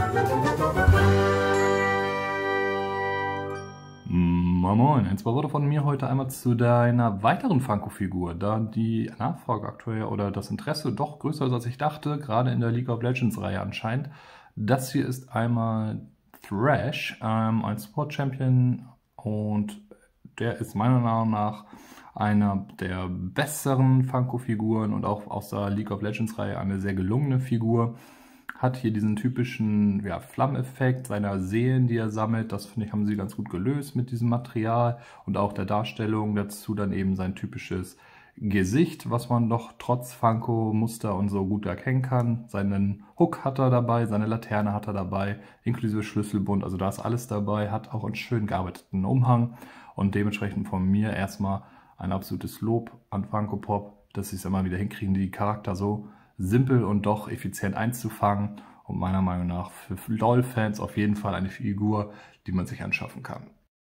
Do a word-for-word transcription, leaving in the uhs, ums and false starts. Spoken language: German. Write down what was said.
Moin Moin, ein, zwei Worte von mir heute einmal zu deiner weiteren Funko-Figur, da die Nachfrage aktuell oder das Interesse doch größer ist, als ich dachte, gerade in der League of Legends-Reihe anscheinend. Das hier ist einmal Thresh, ähm, ein Support-Champion, und der ist meiner Meinung nach einer der besseren Funko-Figuren und auch aus der League of Legends-Reihe eine sehr gelungene Figur. Hat hier diesen typischen ja, Flammeffekt seiner Seelen, die er sammelt. Das, finde ich, haben sie ganz gut gelöst mit diesem Material und auch der Darstellung. Dazu dann eben sein typisches Gesicht, was man doch trotz Funko-Muster und so gut erkennen kann. Seinen Hook hat er dabei, seine Laterne hat er dabei, inklusive Schlüsselbund. Also da ist alles dabei, hat auch einen schön gearbeiteten Umhang. Und dementsprechend von mir erstmal ein absolutes Lob an Funko Pop, dass sie es immer wieder hinkriegen, die Charakter so simpel und doch effizient einzufangen, und meiner Meinung nach für LoL-Fans auf jeden Fall eine Figur, die man sich anschaffen kann.